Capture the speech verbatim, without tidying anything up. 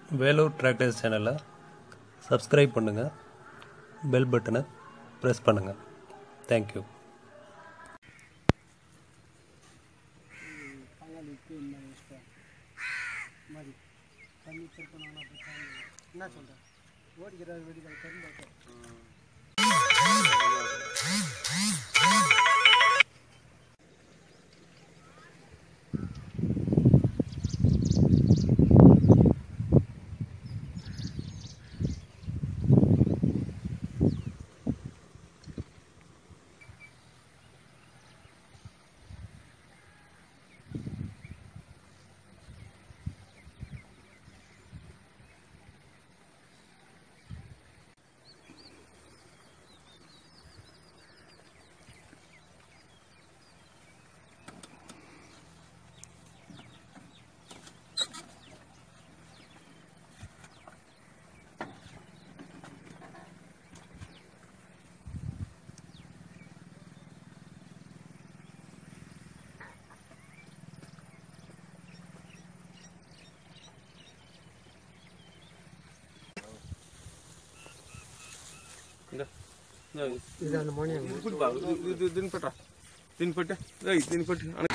Vellore tractors சேனலை subscribe பண்ணுங்கள், bell பட்டனை ப்ரெஸ் பண்ணுங்கள். தேங்க்யூ. என்ன சொல்கிறேன் ஓடிக்கிறார் வெடிக்கிறார் கருந்தாக்க Ini dah namanya. Ini pun baru. Din peta, din peta. Eh, din peta.